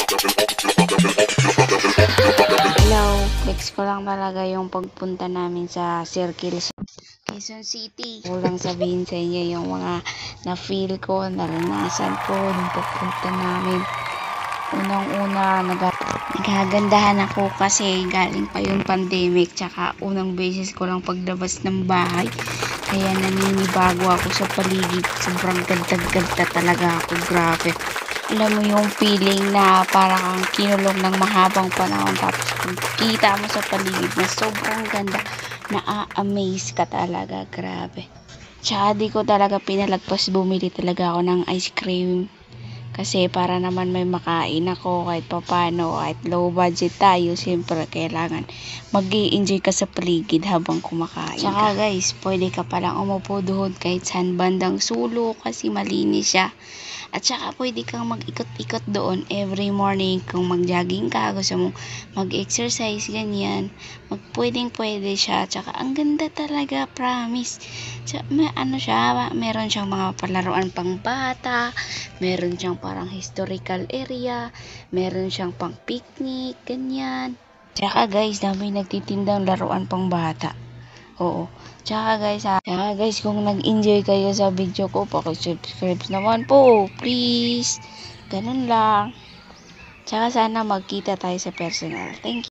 Hello, flex ko lang talaga yung pagpunta namin sa Circle Quezon City. Kulang sabihin sa inyo yung mga na-feel ko, naranasan ko nung pagpunta namin. Unang-una, naghagandahan ako kasi galing pa yung pandemic, tsaka unang beses ko lang paglabas ng bahay. Kaya naninibago ako sa paligid. Sobrang ganda-ganda talaga ako, grabe. Alam mo yung feeling na parang kang kinulong ng mahabang panahon, tapos kung kita mo sa paligid na sobrang ganda, na-amaze ka talaga, grabe. Tsaka di ko talaga pinalagpas bumili talaga ako ng ice cream. Kasi para naman may makain ako kahit papano, kahit low budget tayo, siyempre kailangan mag-i-enjoy ka sa paligid habang kumakain ka. Tsaka guys, pwede ka palang umupo doon kahit saan bandang sulok kasi malinis siya. At saka pwede kang mag-ikot-ikot doon every morning kung mag-jogging ka, gusto mong mag-exercise, ganyan. Pwedeng-pwede siya. Tsaka ang ganda talaga, promise. Tsaka, meron siyang mga palaruan pang bata, meron siyang parang historical area, meron siyang pang picnic, ganyan. Tsaka guys, dami nagtitindang laruan pang bata. Oo. Tsaka guys, kung nag-enjoy kayo sa video ko, paki-subscribe naman po, please. Ganun lang. Tsaka sana magkita tayo sa personal. Thank you.